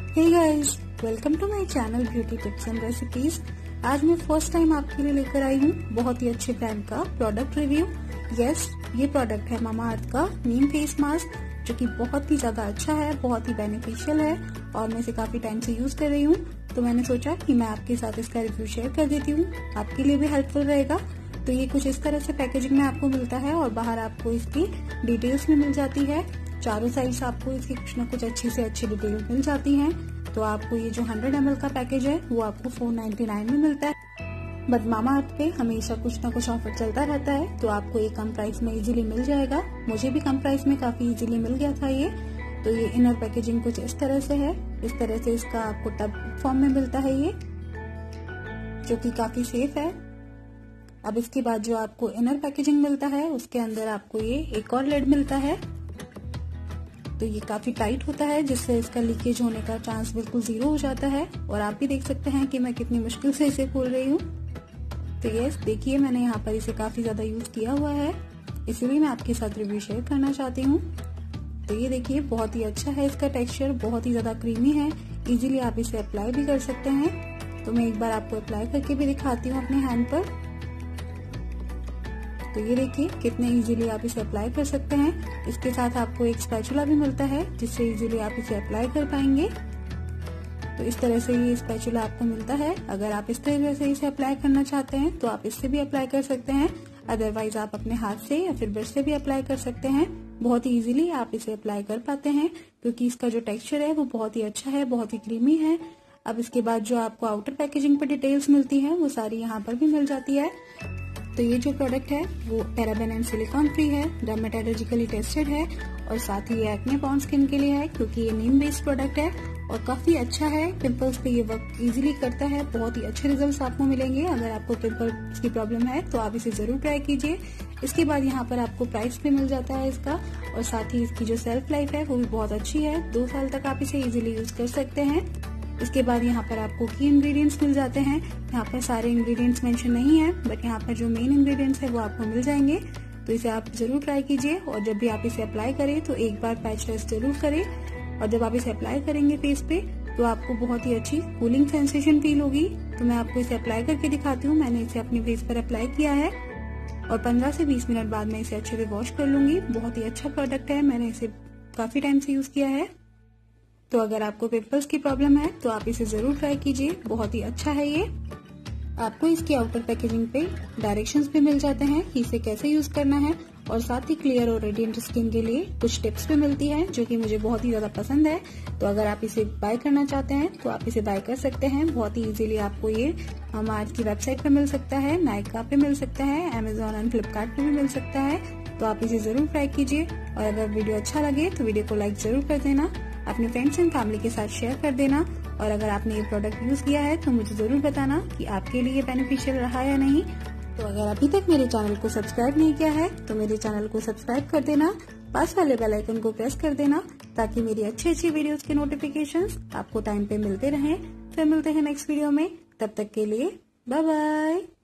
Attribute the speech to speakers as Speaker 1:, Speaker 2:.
Speaker 1: Hey guys, welcome to my channel beauty tips and recipes. आज मैं first time आपके लिए लेकर आई हूँ बहुत ही अच्छे ब्रांड का प्रोडक्ट रिव्यू। यस, ये प्रोडक्ट है मामाअर्थ का नीम फेस मास्क, जो कि बहुत ही ज्यादा अच्छा है, बहुत ही बेनिफिशियल है और मैं इसे काफी टाइम से यूज कर रही हूँ। तो मैंने सोचा कि मैं आपके साथ इसका रिव्यू शेयर कर देती हूँ, आपके लिए भी हेल्पफुल रहेगा। तो ये कुछ इस तरह से पैकेजिंग में आपको मिलता है और बाहर आपको इसकी डिटेल्स में मिल जाती है। चारों साइड से आपको इसकी कुछ न कुछ अच्छी से अच्छी डिटेल मिल जाती हैं। तो आपको ये जो 100 ml का पैकेज है वो आपको 499 में मिलता है। बट मामाअर्थ पे हमेशा कुछ न कुछ ऑफर चलता रहता है, तो आपको ये कम प्राइस में इजीली मिल जाएगा। मुझे भी कम प्राइस में काफी इजीली मिल गया था ये। तो ये इनर पैकेजिंग कुछ इस तरह से है। इस तरह से इसका आपको टब फॉर्म में मिलता है ये, जो कि काफी सेफ है। अब इसके बाद जो आपको इनर पैकेजिंग मिलता है उसके अंदर आपको ये एक और लिड मिलता है। तो ये काफी टाइट होता है, जिससे इसका लीकेज होने का चांस बिल्कुल 0 हो जाता है। और आप भी देख सकते हैं कि मैं कितनी मुश्किल से इसे खोल रही हूँ। तो यस, देखिए मैंने यहाँ पर इसे काफी ज्यादा यूज किया हुआ है, इसीलिए मैं आपके साथ रिव्यू शेयर करना चाहती हूँ। तो ये देखिए बहुत ही अच्छा है, इसका टेक्सचर बहुत ही ज्यादा क्रीमी है। इजीली आप इसे अप्लाई भी कर सकते हैं। तो मैं एक बार आपको अप्लाई करके भी दिखाती हूँ अपने हैंड पर। तो ये देखिए कितने इजीली आप इसे अप्लाई कर सकते हैं। इसके साथ आपको एक स्पैचुला भी मिलता है, जिससे इजीली आप इसे अप्लाई कर पाएंगे। तो इस तरह से ये स्पैचुला आपको मिलता है। अगर आप इस तरह से इसे अप्लाई करना चाहते हैं तो आप इससे भी अप्लाई कर सकते हैं, अदरवाइज आप अपने हाथ से या फिर ब्रश से भी अप्लाई कर सकते हैं। बहुत ही इजीली आप इसे अप्लाई कर पाते हैं, क्योंकि इसका जो टेक्सचर है वो बहुत ही अच्छा है, बहुत ही क्रीमी है। अब इसके बाद जो आपको आउटर पैकेजिंग पर डिटेल्स मिलती है वो सारी यहाँ पर भी मिल जाती है। तो ये जो प्रोडक्ट है वो पैराबेन एंड सिलिकॉन फ्री है, डर्मेटोलॉजिकली टेस्टेड है और साथ ही ये एक्ने प्रोन स्किन के लिए है, क्योंकि ये नीम बेस्ड प्रोडक्ट है और काफी अच्छा है। पिंपल्स पे ये वर्क इजीली करता है। बहुत ही अच्छे रिजल्ट्स आपको मिलेंगे। अगर आपको पिंपल्स की प्रॉब्लम है तो आप इसे जरूर ट्राई कीजिए। इसके बाद यहाँ पर आपको प्राइस पे मिल जाता है इसका, और साथ ही इसकी जो सेल्फ लाइफ है वो भी बहुत अच्छी है। 2 साल तक आप इसे इजीली यूज कर सकते हैं। इसके बाद यहाँ पर आपको की इंग्रेडिएंट्स मिल जाते हैं। यहाँ पर सारे इंग्रेडिएंट्स मेंशन नहीं है, बट यहाँ पर जो मेन इंग्रेडिएंट्स है वो आपको मिल जाएंगे। तो इसे आप जरूर ट्राई कीजिए और जब भी आप इसे अप्लाई करें तो एक बार पैच टेस्ट जरूर करें। और जब आप इसे अप्लाई करेंगे फेस पे तो आपको बहुत ही अच्छी कूलिंग सेंसेशन फील होगी। तो मैं आपको इसे अप्लाई करके दिखाती हूँ। मैंने इसे अपने फेस पर अप्लाई किया है और 15 से 20 मिनट बाद मैं इसे अच्छे से वॉश कर लूंगी। बहुत ही अच्छा प्रोडक्ट है, मैंने इसे काफी टाइम से यूज किया है। तो अगर आपको पिंपल्स की प्रॉब्लम है तो आप इसे जरूर ट्राई कीजिए, बहुत ही अच्छा है ये। आपको इसकी आउटर पैकेजिंग पे डायरेक्शंस भी मिल जाते हैं कि इसे कैसे यूज करना है, और साथ ही क्लियर और रेडिएंट स्किन के लिए कुछ टिप्स भी मिलती हैं, जो कि मुझे बहुत ही ज्यादा पसंद है। तो अगर आप इसे बाय करना चाहते हैं तो आप इसे बाय कर सकते हैं। बहुत ही इजीली आपको ये मामाअर्थ की वेबसाइट पे मिल सकता है, नायका पे मिल सकता है, अमेजोन एंड फ्लिपकार्ट पे भी मिल सकता है। तो आप इसे जरूर ट्राई कीजिए। और अगर वीडियो अच्छा लगे तो वीडियो को लाइक जरूर कर देना, अपने फ्रेंड्स एंड फैमिली के साथ शेयर कर देना। और अगर आपने ये प्रोडक्ट यूज किया है तो मुझे जरूर बताना कि आपके लिए बेनिफिशियल रहा या नहीं। तो अगर अभी तक मेरे चैनल को सब्सक्राइब नहीं किया है तो मेरे चैनल को सब्सक्राइब कर देना, पास वाले बेल आइकन को प्रेस कर देना, ताकि मेरी अच्छी वीडियोस के नोटिफिकेशंस आपको टाइम पे मिलते रहें। फिर मिलते हैं नेक्स्ट वीडियो में, तब तक के लिए बाय बाय।